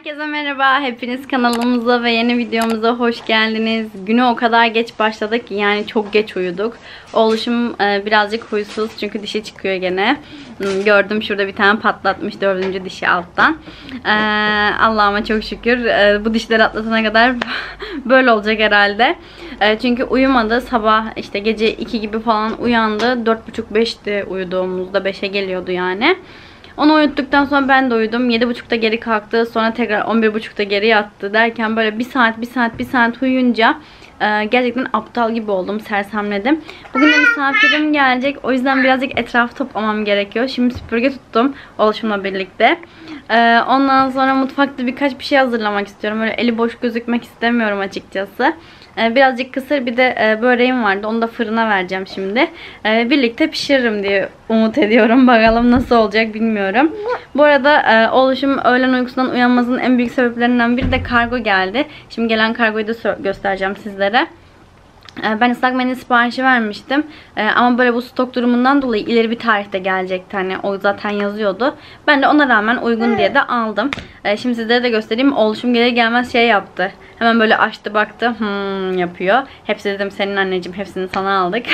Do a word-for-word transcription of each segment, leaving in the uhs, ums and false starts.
Herkese merhaba. Hepiniz kanalımıza ve yeni videomuza hoş geldiniz. Güne o kadar geç başladık ki yani çok geç uyuduk. Oğluşum birazcık huysuz çünkü dişi çıkıyor gene. Gördüm şurada bir tane patlatmış, dördüncü dişi alttan. Allah'ıma çok şükür. Bu dişleri atlatana kadar böyle olacak herhalde. Çünkü uyumadı. Sabah işte gece iki gibi falan uyandı. dört buçuk beşti uyuduğumuzda. beşe geliyordu yani. Onu uyuttuktan sonra ben de uyudum. yedi buçukta geri kalktı. Sonra tekrar on bir buçukta geri yattı derken böyle bir saat bir saat bir saat uyuyunca e, gerçekten aptal gibi oldum. Sersemledim. Bugün de misafirim gelecek. O yüzden birazcık etrafı toplamam gerekiyor. Şimdi süpürge tuttum oğluşumla birlikte. E, ondan sonra mutfakta birkaç bir şey hazırlamak istiyorum. Öyle eli boş gözükmek istemiyorum açıkçası. Birazcık kısır bir de böreğim vardı. Onu da fırına vereceğim şimdi. Birlikte pişiririm diye umut ediyorum. Bakalım nasıl olacak bilmiyorum. Bu arada oğluşum öğlen uykusundan uyanmasının en büyük sebeplerinden biri de kargo geldi. Şimdi gelen kargoyu da göstereceğim sizlere. Ben ıslak mendil siparişi vermiştim. Ama böyle bu stok durumundan dolayı ileri bir tarihte gelecekti. Hani o zaten yazıyordu. Ben de ona rağmen uygun diye de aldım. Şimdi sizlere de göstereyim. Oğluşum gelir gelmez şey yaptı. Hemen böyle açtı baktı. Hmm yapıyor. Hepsi dedim senin anneciğim. Hepsini sana aldık.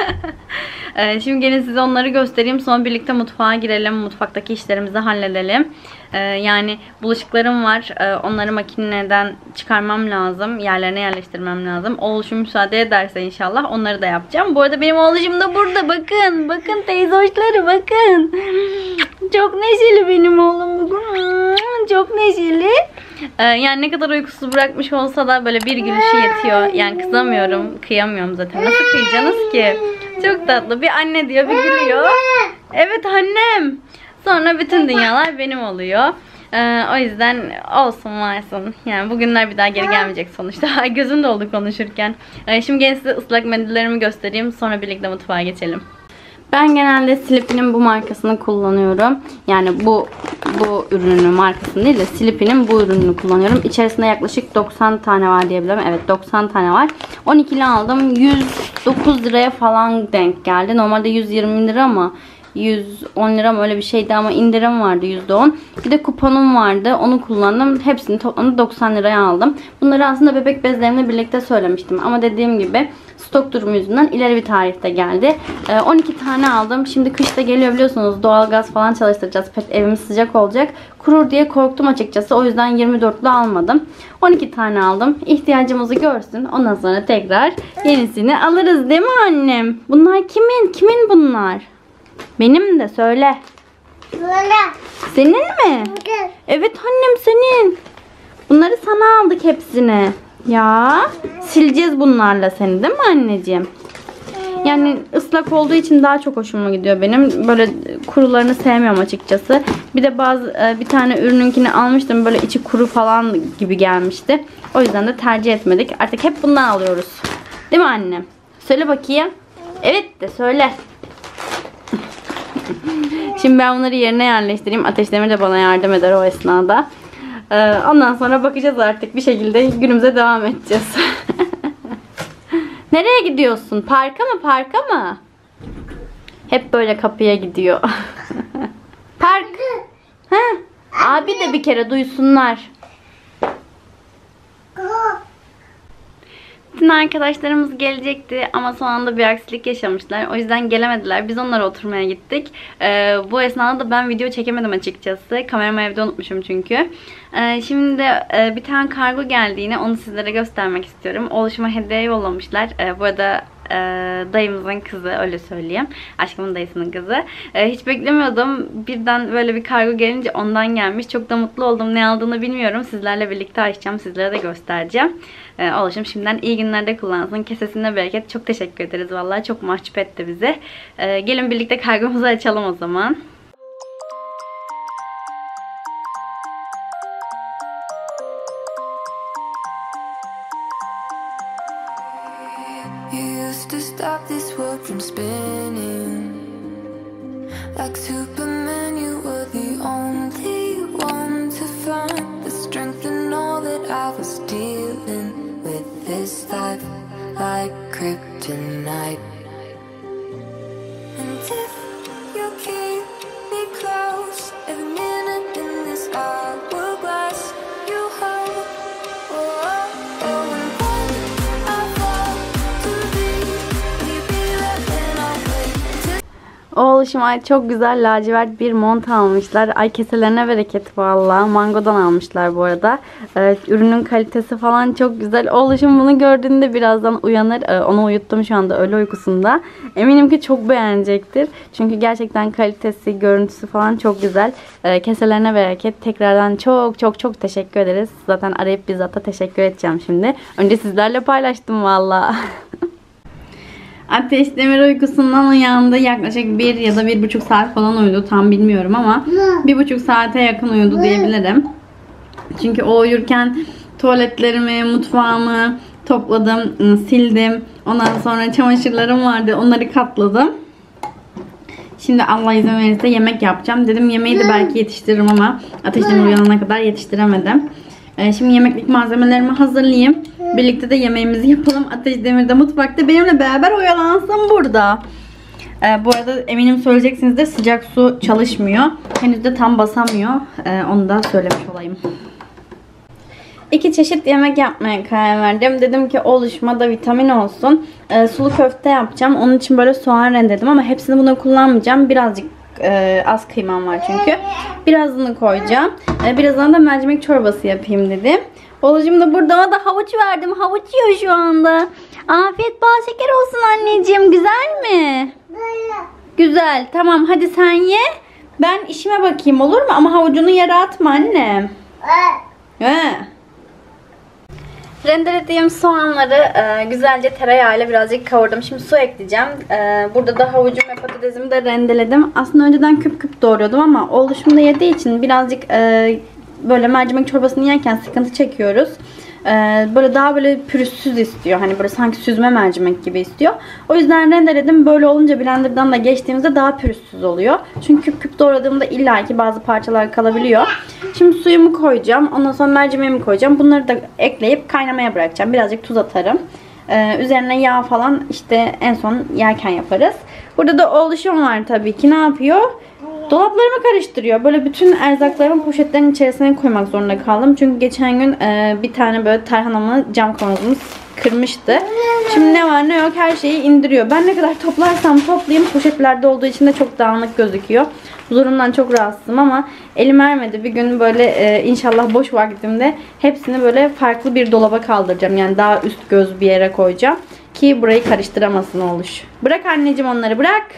Şimdi gelin size onları göstereyim. Sonra birlikte mutfağa girelim. Mutfaktaki işlerimizi halledelim. Yani bulaşıklarım var. Onları makineden çıkarmam lazım. Yerlerine yerleştirmem lazım. Oğluşum müsaade ederse inşallah onları da yapacağım. Bu arada benim oğluşum da burada. Bakın. Bakın teyze hoşları bakın. Çok neşeli benim oğlum bugün. Çok neşeli. Yani ne kadar uykusuz bırakmış olsa da böyle bir gülüşü yetiyor. Yani kızamıyorum. Kıyamıyorum zaten. Nasıl kıyacaksınız ki? Çok tatlı. Bir anne diyor, bir gülüyor. Evet annem. Sonra bütün dünyalar benim oluyor. Ee, o yüzden olsun varsın. Yani bugünler bir daha geri gelmeyecek sonuçta. Ay gözüm doldu konuşurken. Ee, şimdi gelin size ıslak mendillerimi göstereyim. Sonra birlikte mutfağa geçelim. Ben genelde Sleepy'nin bu markasını kullanıyorum. Yani bu bu ürünün markasını değil de Sleepy'nin bu ürününü kullanıyorum. İçerisinde yaklaşık doksan tane var diyebilirim. Evet doksan tane var. on ikili aldım. yüz dokuz liraya falan denk geldi. Normalde yüz yirmi lira ama yüz on lira mı öyle bir şeydi ama indirim vardı yüzde on. Bir de kuponum vardı. Onu kullandım. Hepsini toplamda doksan liraya aldım. Bunları aslında bebek bezlerimle birlikte söylemiştim. Ama dediğim gibi stok durumu yüzünden ileri bir tarihte geldi. on iki tane aldım. Şimdi kışta geliyor biliyorsunuz. Doğalgaz falan çalıştıracağız. Pek evimiz sıcak olacak. Kurur diye korktum açıkçası. O yüzden yirmi dörtlü almadım. on iki tane aldım. İhtiyacımızı görsün. Ondan sonra tekrar yenisini alırız değil mi annem? Bunlar kimin? Kimin bunlar? Benim de söyle. Senin mi? Evet annem senin. Bunları sana aldık hepsini. Ya sileceğiz bunlarla seni değil mi anneciğim? Yani ıslak olduğu için daha çok hoşuma gidiyor benim. Böyle kurularını sevmiyorum açıkçası. Bir de bazı bir tane ürününkini almıştım. Böyle içi kuru falan gibi gelmişti. O yüzden de tercih etmedik. Artık hep bundan alıyoruz. Değil mi annem? Söyle bakayım. Evet de söyle. Şimdi ben bunları yerine yerleştireyim. Ateş Demir de bana yardım eder o esnada. Ee, ondan sonra bakacağız artık. Bir şekilde günümüze devam edeceğiz. Nereye gidiyorsun? Parka mı? Parka mı? Hep böyle kapıya gidiyor. Park. Ha? Abi de bir kere duysunlar. Bütün arkadaşlarımız gelecekti ama son anda bir aksilik yaşamışlar. O yüzden gelemediler. Biz onlara oturmaya gittik. Ee, bu esnada da ben video çekemedim açıkçası. Kameramı evde unutmuşum çünkü. Ee, şimdi de e, bir tane kargo geldiğini onu sizlere göstermek istiyorum. Oğluşuma hediye yollamışlar. Ee, bu arada e, dayımızın kızı öyle söyleyeyim. Aşkımın dayısının kızı. Ee, hiç beklemiyordum. Birden böyle bir kargo gelince ondan gelmiş. Çok da mutlu oldum. Ne aldığını bilmiyorum. Sizlerle birlikte açacağım. Sizlere de göstereceğim. Ee, Oğluşum şimdiden iyi günlerde kullansın. Kesesinde bereket. Çok teşekkür ederiz. Vallahi çok mahcup etti bizi. Ee, gelin birlikte kargomuzu açalım o zaman. You used to stop this world from spinning. Like Superman, you were the only one to find the strength in all that I was dealing with. This life like kryptonite. And if you keep me close, every minute in this hourglass, you Oğluşuma çok güzel lacivert bir mont almışlar. Ay keselerine bereket valla. Mango'dan almışlar bu arada. Ee, ürünün kalitesi falan çok güzel. Oğluşum bunu gördüğünde birazdan uyanır. Ee, onu uyuttum şu anda öğle uykusunda. Eminim ki çok beğenecektir. Çünkü gerçekten kalitesi, görüntüsü falan çok güzel. Ee, keselerine bereket. Tekrardan çok çok çok teşekkür ederiz. Zaten arayıp bizzat da teşekkür edeceğim şimdi. Önce sizlerle paylaştım valla. Ateş Demir uykusundan uyandı. Yaklaşık bir ya da bir buçuk saat falan uyudu. Tam bilmiyorum ama bir buçuk saate yakın uyudu diyebilirim. Çünkü o uyurken tuvaletlerimi, mutfağımı topladım, sildim. Ondan sonra çamaşırlarım vardı. Onları katladım. Şimdi Allah izin verirse yemek yapacağım. Dedim yemeği de belki yetiştiririm ama Ateş Demir uyanana kadar yetiştiremedim. Şimdi yemeklik malzemelerimi hazırlayayım. Birlikte de yemeğimizi yapalım. Ateş Demir de mutfakta benimle beraber oyalansın burada. Ee, bu arada eminim söyleyeceksiniz de sıcak su çalışmıyor. Henüz de tam basamıyor. Ee, onu da söylemiş olayım. İki çeşit yemek yapmaya karar verdim. Dedim ki oluşuma da vitamin olsun. Ee, sulu köfte yapacağım. Onun için böyle soğan rendeledim ama hepsini buna kullanmayacağım. Birazcık e, az kıymam var çünkü. Birazını koyacağım. Ee, birazdan da mercimek çorbası yapayım dedim. Oğlum da burada, ona da havuç verdim. Havuç yiyor şu anda. Afiyet bal şeker olsun anneciğim. Güzel mi? Güzel. Tamam hadi sen ye. Ben işime bakayım olur mu? Ama havucunu yere atma annem. He. Rendelediğim soğanları e, güzelce tereyağıyla birazcık kavurdum. Şimdi su ekleyeceğim. E, burada da havucum ve patatesimi de rendeledim. Aslında önceden küp küp doğruyordum ama oğluşum da yediği için birazcık e, böyle mercimek çorbasını yerken sıkıntı çekiyoruz. Ee, böyle daha böyle pürüzsüz istiyor. Hani böyle sanki süzme mercimek gibi istiyor. O yüzden rendeledim. Böyle olunca blenderdan da geçtiğimizde daha pürüzsüz oluyor. Çünkü küp küp doğradığımda illaki bazı parçalar kalabiliyor. Şimdi suyumu koyacağım. Ondan sonra mercimeğimi koyacağım. Bunları da ekleyip kaynamaya bırakacağım. Birazcık tuz atarım. Ee, üzerine yağ falan işte en son yerken yaparız. Burada da oğluşum var tabii ki. Ne yapıyor? Dolaplarımı karıştırıyor. Böyle bütün erzaklarımı poşetlerin içerisine koymak zorunda kaldım. Çünkü geçen gün e, bir tane böyle tarhanamı cam kavanozumuz kırmıştı. Şimdi ne var ne yok her şeyi indiriyor. Ben ne kadar toplarsam toplayayım poşetlerde olduğu için de çok dağınık gözüküyor. Bu durumdan çok rahatsızım ama elim ermedi. Bir gün böyle e, inşallah boş vaktimde hepsini böyle farklı bir dolaba kaldıracağım. Yani daha üst göz bir yere koyacağım. Ki burayı karıştıramasın oluş. Bırak anneciğim onları bırak.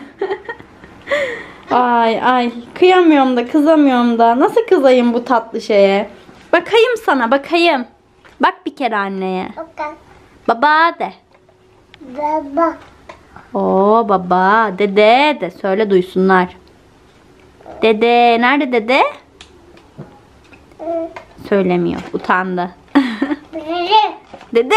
Ay ay kıyamıyorum da kızamıyorum da. Nasıl kızayım bu tatlı şeye? Bakayım sana bakayım. Bak bir kere anneye. Okay. Baba de. Baba. Oo baba. Dede de. Söyle duysunlar. Dede. Nerede dede? Söylemiyor. Utandı. Dede.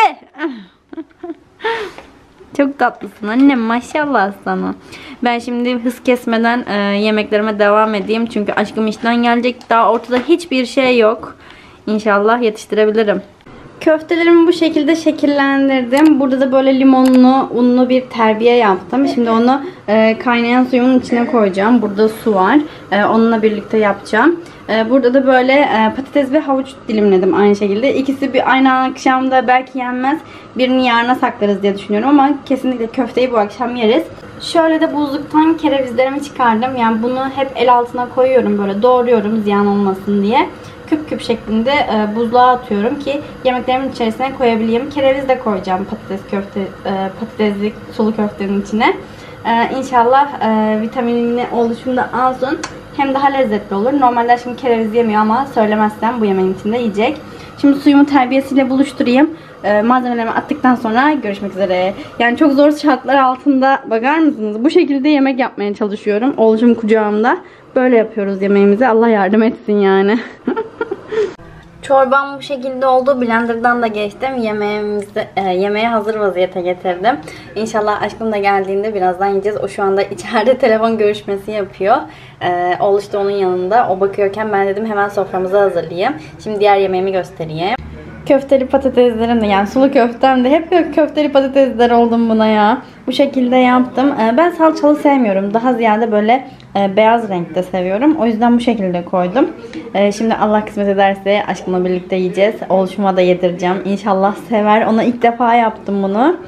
Çok tatlısın annem maşallah sana. Ben şimdi hız kesmeden e, yemeklerime devam edeyim. Çünkü aşkım işten gelecek. Daha ortada hiçbir şey yok. İnşallah yetiştirebilirim. Köftelerimi bu şekilde şekillendirdim. Burada da böyle limonlu, unlu bir terbiye yaptım. Şimdi onu e, kaynayan suyumun içine koyacağım. Burada su var. E, onunla birlikte yapacağım. E, burada da böyle e, patates ve havuç dilimledim aynı şekilde. İkisi bir aynı akşamda belki yenmez. Birini yarına saklarız diye düşünüyorum ama kesinlikle köfteyi bu akşam yeriz. Şöyle de buzluktan kerevizlerimi çıkardım. Yani bunu hep el altına koyuyorum. Böyle doğruyorum ziyan olmasın diye. Küp küp şeklinde e, buzluğa atıyorum ki yemeklerimin içerisine koyabileyim. Kereviz de koyacağım patates köfte, e, patatesli sulu köftenin içine. E, İnşallah e, vitaminini oluşumda alsın. Hem daha lezzetli olur. Normalde şimdi kereviz yemiyor ama söylemezsem bu yemeğin içinde yiyecek. Şimdi suyumu terbiyesiyle buluşturayım. E, malzemelerimi attıktan sonra görüşmek üzere. Yani çok zor şartlar altında bakar mısınız? Bu şekilde yemek yapmaya çalışıyorum. Oğlum kucağımda. Böyle yapıyoruz yemeğimizi. Allah yardım etsin yani. Çorbam bu şekilde oldu. Blender'dan da geçtim. Yemeğimizi, e, yemeğe hazır vaziyete getirdim. İnşallah aşkım da geldiğinde birazdan yiyeceğiz. O şu anda içeride telefon görüşmesi yapıyor. E, Oğluş da onun yanında. O bakıyorken ben dedim hemen soframızı hazırlayayım. Şimdi diğer yemeğimi göstereyim. Köfteli patateslerim de yani sulu köftem de hep köfteli patatesler oldum buna ya. Bu şekilde yaptım. Ben salçalı sevmiyorum. Daha ziyade böyle beyaz renkte seviyorum. O yüzden bu şekilde koydum. Şimdi Allah kısmet ederse aşkımla birlikte yiyeceğiz. Oğluşuma da yedireceğim. İnşallah sever. Ona ilk defa yaptım bunu.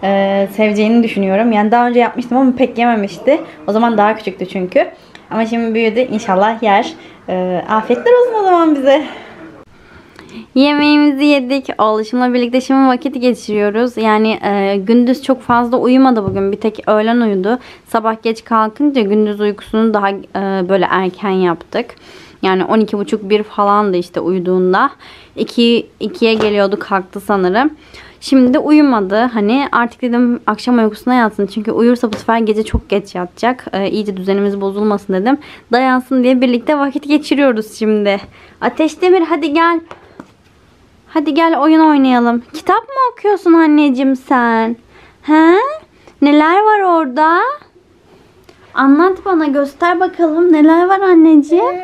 e, seveceğini düşünüyorum. Yani daha önce yapmıştım ama pek yememişti. O zaman daha küçüktü çünkü. Ama şimdi büyüdü. İnşallah yer. E, afiyetler olsun o zaman bize. Yemeğimizi yedik. Oğluşumla birlikte şimdi vakit geçiriyoruz. Yani e, gündüz çok fazla uyumadı bugün. Bir tek öğlen uyudu. Sabah geç kalkınca gündüz uykusunu daha e, böyle erken yaptık. Yani on iki buçuk bir falandı işte uyuduğunda. iki ikiye geliyordu, kalktı sanırım. Şimdi de uyumadı. Hani artık dedim akşam uykusuna yatsın. Çünkü uyursa bu sefer gece çok geç yatacak. Ee, iyice düzenimiz bozulmasın dedim. Dayansın diye birlikte vakit geçiriyoruz şimdi. Ateş Demir hadi gel. Hadi gel oyun oynayalım. Kitap mı okuyorsun anneciğim sen? He? Neler var orada? Anlat bana, göster bakalım. Neler var anneciğim?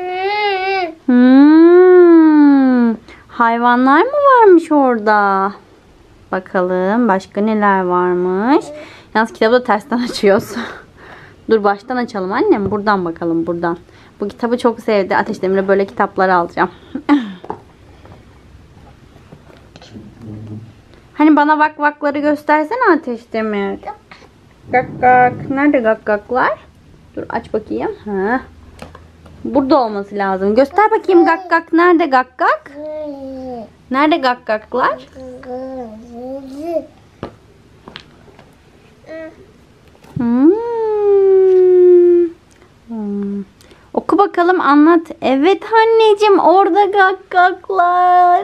Hmm. Hayvanlar mı varmış orada? Bakalım başka neler varmış. Yalnız kitabı da tersten açıyoruz. Dur baştan açalım annem. Buradan bakalım, buradan. Bu kitabı çok sevdi. Ateş Demir'e böyle kitapları alacağım. Hani bana bak bakları göstersene Ateş Demir. Gak gak. Nerede gak gaklar? Dur aç bakayım. Ha. Burada olması lazım. Göster bakayım gak gak. Nerede gak gak? Nerede gak gaklar? Hmm. Hmm. Oku bakalım, anlat. Evet anneciğim, orada gak gaklar.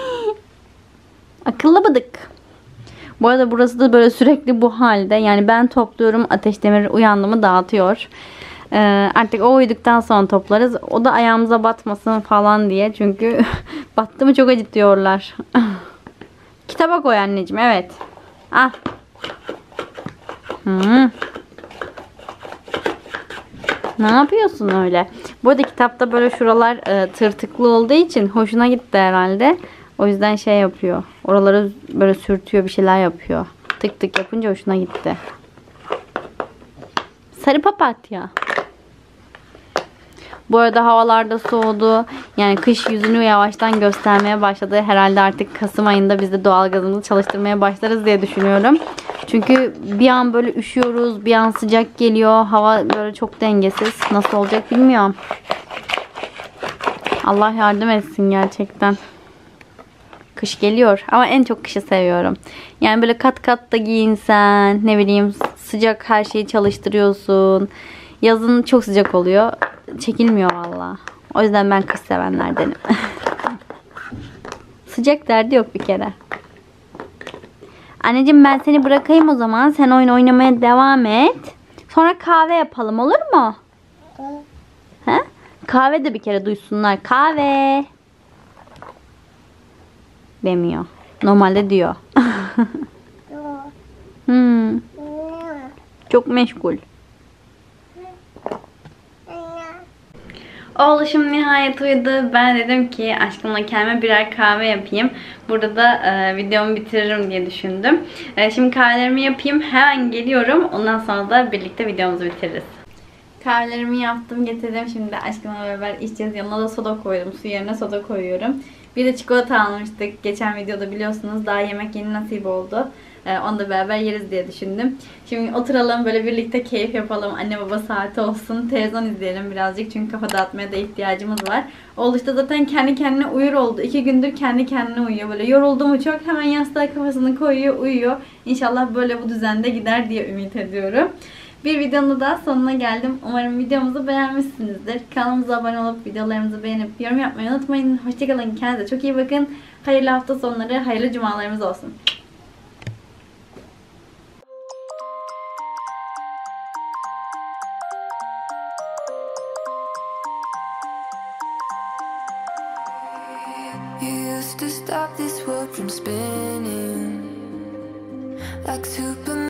Akıllı bıdık. Bu arada burası da böyle sürekli bu halde. Yani ben topluyorum. Ateş Demir uyandı mı dağıtıyor. Ee, artık o uyuduktan sonra toplarız. O da ayağımıza batmasın falan diye. Çünkü battı mı çok acıtıyorlar. Kitaba koy anneciğim. Evet. Al. Hmm. Ne yapıyorsun öyle? Bu arada kitapta böyle şuralar e, tırtıklı olduğu için hoşuna gitti herhalde. O yüzden şey yapıyor. Oraları böyle sürtüyor, bir şeyler yapıyor. Tık tık yapınca hoşuna gitti. Sarı papatya. Bu arada havalarda soğudu. Yani kış yüzünü yavaştan göstermeye başladı. Herhalde artık Kasım ayında biz de doğalgazımızı çalıştırmaya başlarız diye düşünüyorum. Çünkü bir an böyle üşüyoruz, bir an sıcak geliyor. Hava böyle çok dengesiz. Nasıl olacak bilmiyorum. Allah yardım etsin gerçekten. Kış geliyor ama en çok kışı seviyorum. Yani böyle kat kat da giyinsen, ne bileyim sıcak her şeyi çalıştırıyorsun. Yazın çok sıcak oluyor. Çekilmiyor valla. O yüzden ben kış sevenlerdenim. Sıcak derdi yok bir kere. Anneciğim ben seni bırakayım o zaman. Sen oyun oynamaya devam et. Sonra kahve yapalım, olur mu? He? Kahve de bir kere duysunlar. Kahve. Demiyor. Normalde diyor. hmm. Çok meşgul. Oğluşum nihayet uyudu. Ben dedim ki aşkımla kendime birer kahve yapayım. Burada da e, videomu bitiririm diye düşündüm. E, şimdi kahvelerimi yapayım. Hemen geliyorum. Ondan sonra da birlikte videomuzu bitiririz. Kahvelerimi yaptım, getirdim. Şimdi aşkımla beraber içeceğiz. Yanına da soda koydum. Su yerine soda koyuyorum. Bir de çikolata almıştık. Geçen videoda biliyorsunuz, daha yemek yeni nasip oldu. Ee, onu da beraber yeriz diye düşündüm. Şimdi oturalım böyle birlikte keyif yapalım. Anne baba saati olsun. Televizyon izleyelim birazcık. Çünkü kafa dağıtmaya da ihtiyacımız var. Oğluş da zaten kendi kendine uyur oldu. İki gündür kendi kendine uyuyor. Böyle yoruldu mu çok hemen yastığa kafasını koyuyor, uyuyor. İnşallah böyle bu düzende gider diye ümit ediyorum. Bir videonun daha sonuna geldim. Umarım videomuzu beğenmişsinizdir. Kanalımıza abone olup videolarımızı beğenip yorum yapmayı unutmayın. Hoşçakalın. Kendinize çok iyi bakın. Hayırlı hafta sonları, hayırlı cumalarımız olsun. You used to stop this world from spinning like Superman.